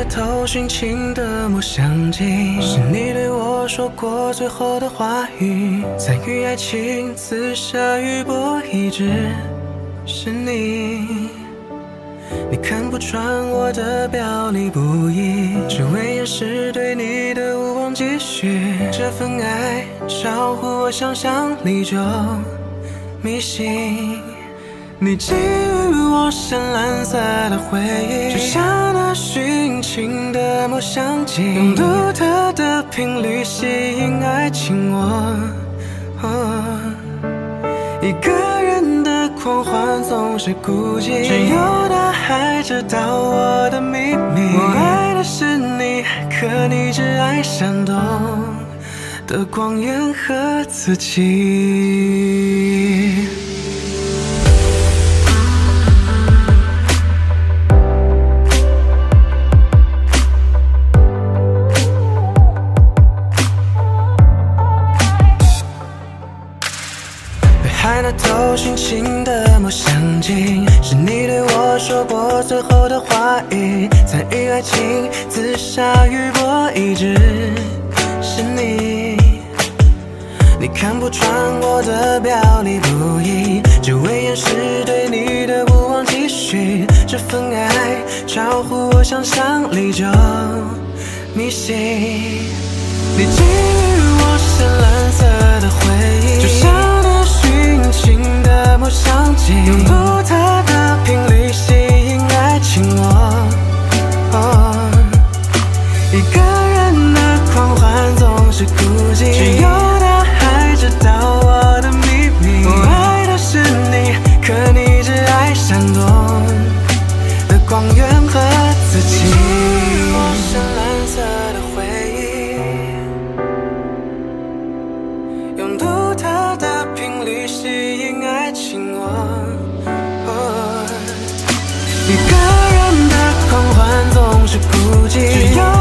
透殉情的抹香鲸，是你对我说过最后的话语。参与爱情，自杀与博弈，只是你。你看不穿我的表里不一，只为掩饰对你的无望继续。这份爱超乎我想象力，就迷信。你给予我深蓝色的回忆，就像那殉情的抹香鲸，用独特的频率吸引爱情一个人的狂欢总是孤寂，只有大海知道我的秘密。我爱的是你，可你只爱闪动的光源和自己。海那透殉情的抹香鲸，是你对我说过最后的话语。参与爱情，自杀与博弈，只是你。你看不穿我的表里不一，只为掩饰对你的无望继续。这份爱超乎我想象力，就迷信。你给予我深蓝色的回忆，就像那殉情的抹香鲸，用独特的频率吸引爱情一个人的狂欢总是孤寂，只有大海知道我的秘密。我爱的是你，可你只爱闪动的光源和自己。你给予我深蓝色的回忆，用独特的频率吸引爱情一个人的狂欢总是孤寂，只有